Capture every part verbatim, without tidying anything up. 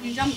Fingiamo.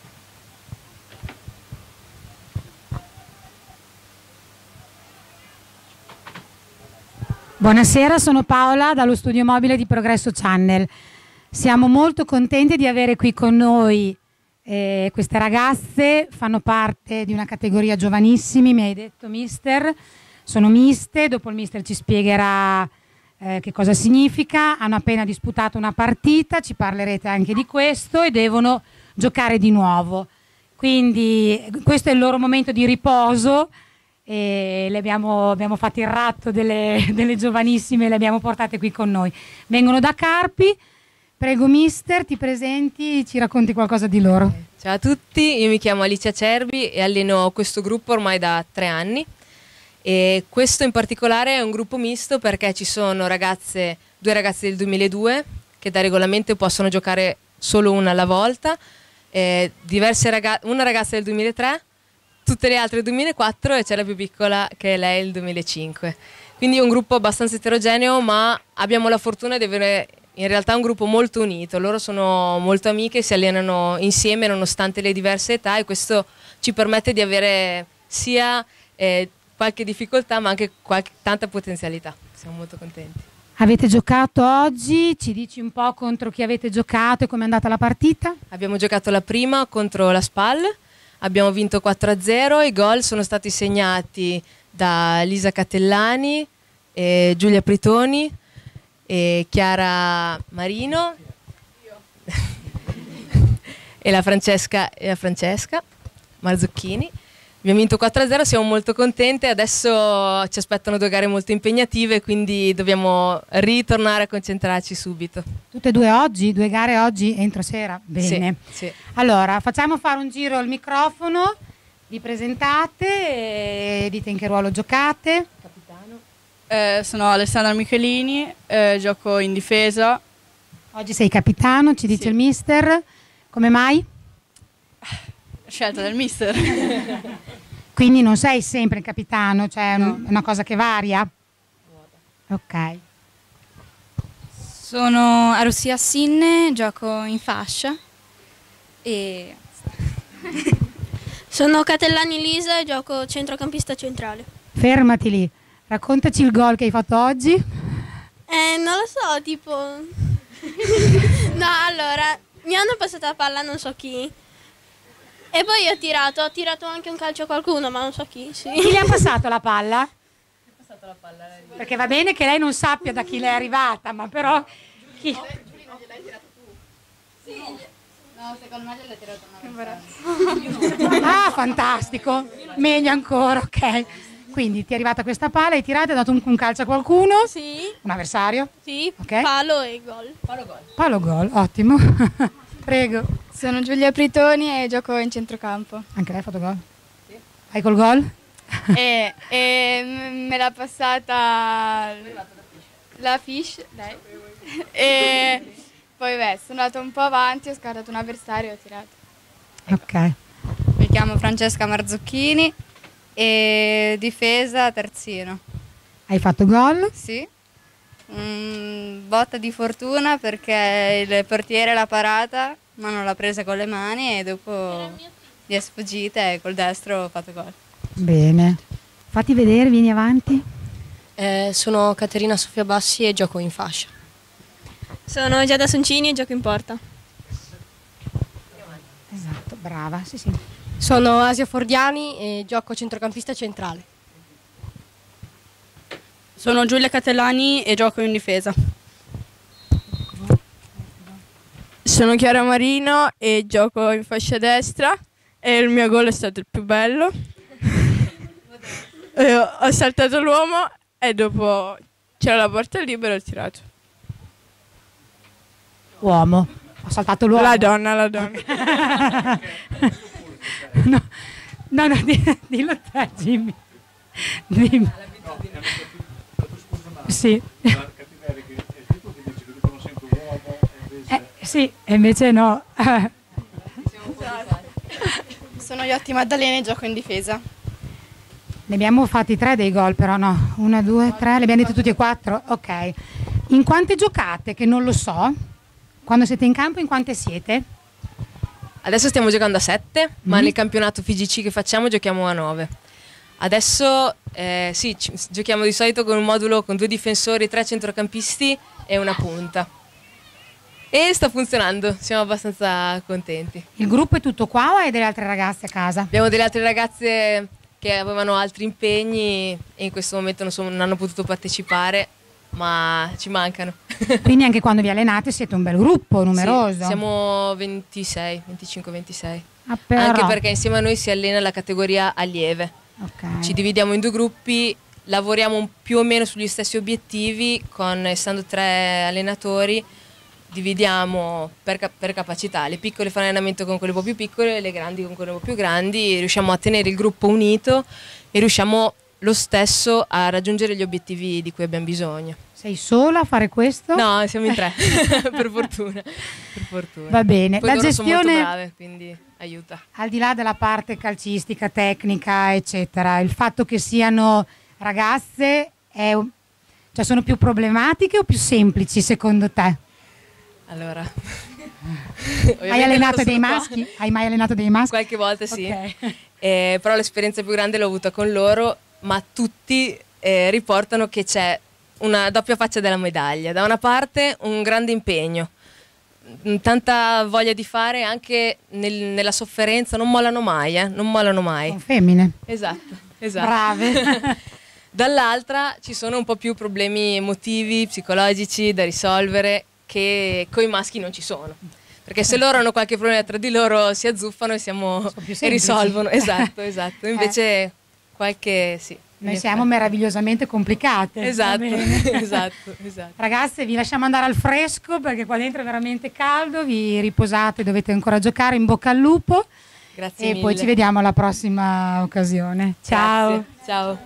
Buonasera, sono Paola dallo studio mobile di Progresso Channel. Siamo molto contenti di avere qui con noi eh, queste ragazze, fanno parte di una categoria giovanissimi, mi hai detto mister, sono miste, dopo il mister ci spiegherà eh, che cosa significa, hanno appena disputato una partita, ci parlerete anche di questo e devono giocare di nuovo. Quindi questo è il loro momento di riposo e le abbiamo, abbiamo fatto il ratto delle, delle giovanissime e le abbiamo portate qui con noi. Vengono da Carpi. Prego mister, ti presenti, ci racconti qualcosa di loro. Ciao a tutti, io mi chiamo Alicia Cerbi e alleno questo gruppo ormai da tre anni e questo in particolare è un gruppo misto perché ci sono ragazze, due ragazze del duemiladue che da regolamento possono giocare solo una alla volta, eh, diverse ragazze, una ragazza del duemilatré, tutte le altre del duemilaquattro e c'è la più piccola che è lei il duemilacinque. Quindi è un gruppo abbastanza eterogeneo, ma abbiamo la fortuna di avere in realtà un gruppo molto unito, loro sono molto amiche, si allenano insieme nonostante le diverse età e questo ci permette di avere sia eh, qualche difficoltà ma anche qualche, tanta potenzialità, siamo molto contenti. Avete giocato oggi, ci dici un po' contro chi avete giocato e com'è andata la partita? Abbiamo giocato la prima contro la Spal, abbiamo vinto quattro a zero, i gol sono stati segnati da Lisa Catellani, e Giulia Pritoni, e Chiara Marino e la Francesca, e la Francesca Marzocchini. Abbiamo vinto quattro a zero, siamo molto contente, adesso ci aspettano due gare molto impegnative, quindi dobbiamo ritornare a concentrarci subito. Tutte e due oggi, due gare oggi entro sera? Bene. Sì, sì. Allora, facciamo fare un giro al microfono, vi presentate e dite in che ruolo giocate. Eh, sono Alessandra Michelini, eh, gioco in difesa. Oggi sei capitano, ci dice Sì. il mister. Come mai? Scelta del mister. Quindi non sei sempre il capitano, cioè No. è una cosa che varia? Ok. Sono Arusia Sinne, gioco in fascia e Sono Catellani Lisa e gioco centrocampista centrale. Fermati lì. Raccontaci il gol che hai fatto oggi. Eh, non lo so, tipo... No, allora, mi hanno passato la palla, non so chi. E poi io ho tirato, ho tirato anche un calcio a qualcuno, ma non so chi, sì. Chi le ha passato la palla? Perché va bene che lei non sappia da chi le è arrivata, ma però... Chi... No, secondo me gliel'ha tirato una Ah, fantastico. Meglio ancora, ok. Quindi ti è arrivata questa palla, hai tirato, hai dato un, un calcio a qualcuno? Sì, Un avversario? sì, Ok. palo e gol. Palo gol, ottimo. Prego. sono Giulia Pritoni e gioco in centrocampo. Anche lei ha fatto gol? Sì. Hai col gol? e, e m- me l'ha passata la Fish, lei. E poi beh, sono andata un po' avanti, ho scartato un avversario e ho tirato. Ok. Mi chiamo Francesca Marzocchini e difesa terzino. Hai fatto gol? Sì. Mm, botta di fortuna perché il portiere l'ha parata ma non l'ha presa con le mani e dopo gli è sfuggita e col destro ho fatto gol. Bene. Fatti vedere, vieni avanti. Eh, sono Caterina Sofia Bassi e gioco in fascia. Sono Giada Soncini e gioco in porta. Esatto, brava, sì sì. Sono Asia Fordiani e gioco centrocampista centrale. Sono Giulia Catellani e gioco in difesa. Sono Chiara Marino e gioco in fascia destra e il mio gol è stato il più bello. E ho ho saltato l'uomo e dopo c'era la porta libera e ho tirato. Uomo. Ho saltato l'uomo. La donna, la donna. No, no, no di- dillo te, Jimmy. Dimmi. Sì. Eh, sì, e invece no. Sono Iotti Maddalena e gioco in difesa. Ne abbiamo fatti tre dei gol, però no. Una, due, tre, le abbiamo dette tutti e quattro? Ok. In quante giocate? Che non lo so. Quando siete in campo, in quante siete? Adesso stiamo giocando a sette, ma Mm. nel campionato F I G C che facciamo giochiamo a nove. Adesso eh, sì, ci- giochiamo di solito con un modulo con due difensori, tre centrocampisti e una punta. E sta funzionando, siamo abbastanza contenti. Il gruppo è tutto qua o hai delle altre ragazze a casa? Abbiamo delle altre ragazze che avevano altri impegni e in questo momento non, sono- non hanno potuto partecipare, ma ci mancano. Quindi anche quando vi allenate siete un bel gruppo, numeroso. Sì, siamo ventisei, venticinque ventisei. Ah, però. Anche perché insieme a noi si allena la categoria allieve. Ok. Ci dividiamo in due gruppi, lavoriamo più o meno sugli stessi obiettivi, con, essendo tre allenatori, dividiamo per, cap- per capacità. Le piccole fanno allenamento con quelle un po' più piccole, le grandi con quelle un po' più grandi, riusciamo a tenere il gruppo unito e riusciamo lo stesso a raggiungere gli obiettivi di cui abbiamo bisogno. Sei sola a fare questo? No, siamo in tre, per fortuna. Per fortuna. Va bene. Poi La loro sono molto gestione, brave, quindi aiuta. al di là della parte calcistica, tecnica, eccetera, il fatto che siano ragazze è un- cioè sono più problematiche o più semplici secondo te? Allora, Hai ovviamente allenato loro dei sono qua. maschi? Hai mai allenato dei maschi? Qualche volta sì. Ok. Eh, però l'esperienza più grande l'ho avuta con loro, ma tutti eh, riportano che c'è una doppia faccia della medaglia. Da una parte un grande impegno, mm, tanta voglia di fare anche nel- nella sofferenza, non mollano mai, eh, non mollano mai. Sono femmine. Esatto, esatto. Brave. Dall'altra ci sono un po' più problemi emotivi, psicologici da risolvere che coi maschi non ci sono. Perché se loro hanno qualche problema tra di loro si azzuffano e, siamo, Sono più e semplici. risolvono. Esatto, esatto. Invece qualche sì. Noi in siamo effetti. meravigliosamente complicate. Esatto, Va bene. esatto, esatto. Ragazze, vi lasciamo andare al fresco perché qua dentro è veramente caldo, vi riposate, dovete ancora giocare, in bocca al lupo Grazie e mille. poi ci vediamo alla prossima occasione. Ciao. Grazie. Ciao.